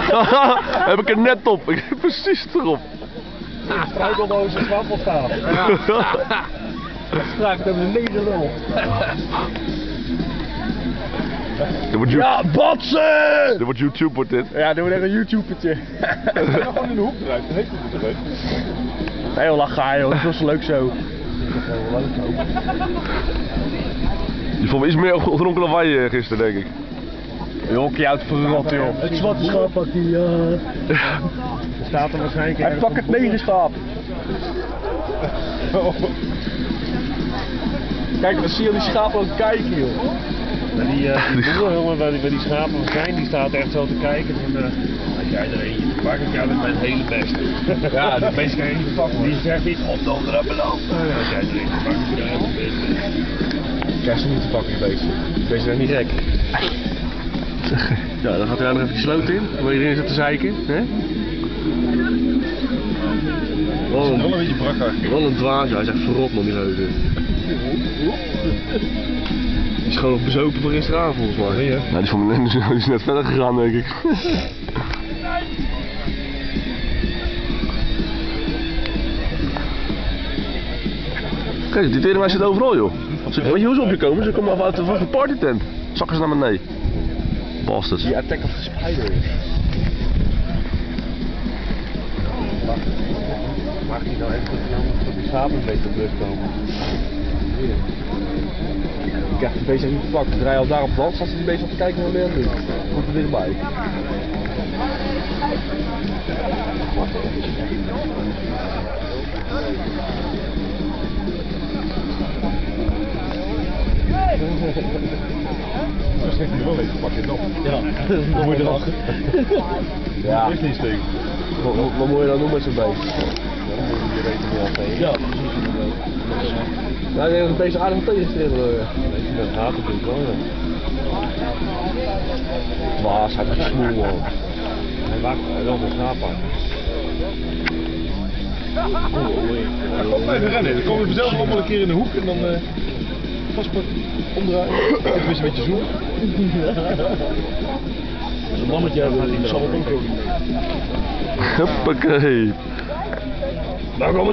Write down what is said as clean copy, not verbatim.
Heb ik er net op. Ik heb precies erop. Struikelboze zwappelstaaf. Straks hebben we een nederlul. Ja, batsen! Dit wordt YouTube, wordt dit. Ja, doen we even een YouTubertje. Ga gewoon in de hoek eruit, dan heeft het het eruit. Nee joh, lach ga joh, dat was leuk zo. Je vond me iets meer gedronken dan wij gisteren, denk ik. Jonkie uit verrot joh. Het zwarte schaap pakt die, Staat er waarschijnlijk. hij pakt het negerschaap. Kijk, dan zie je die schapen ook kijken, joh. Maar die boer, jongen, waar die schapen van zijn, die staat echt zo te kijken van... Als jij er eentje te pakken, jij bent mijn hele beste. Ja, die beest kan je niet pakken. Die zegt iets op de andere beloofd. Als jij er eentje te pakken, jij bent mijn beste. Ik krijg ze niet te pakken, die beesten. Die beesten zijn niet gek. Ja, dan gaat hij nog even die sloot in, waar iedereen zit te zeiken. Hè? Dat is wel een beetje brakker. Wat een dwaas, hij is echt verrot man die reuze. Die is gewoon nog bezopen voor gisteravond volgens mij. Nee, hè? Nou, die is net verder gegaan, denk ik. Kijk, die teringwijs zit overal, joh. Weet je hoe ze op je komen? Ze komen af uit de partytent. Zakken ze naar beneden. Bastards. Die Attack of the Spider. Maak die nou even dat die schapen een beetje op rust komen. Ik krijg die beesten niet te pakken. Draai al daar op land, staat ze die beesten op te kijken naar beneden. Komt er dichtbij. Dat zegt hij wel even, pak je het op. Ja, Dan moet je eraf. Ja. Dat is niet steek. Wat moet je dan doen met zo'n beest? Dan moet je weten niet altijd. Ja, precies. Nou, ik denk dat het beest aardig tegenstribbelen. Dat haat het natuurlijk wel. Waas, hij heeft smoel man. Hij wacht, hij wil een schaap pakken. Kom maar even rennen, dan komen we zelf allemaal een keer in de hoek en dan vastpakken, omdraaien, even een beetje zoeken. Als een mannetje hebben, die zal het ook doen. Huppakee. Nou, kom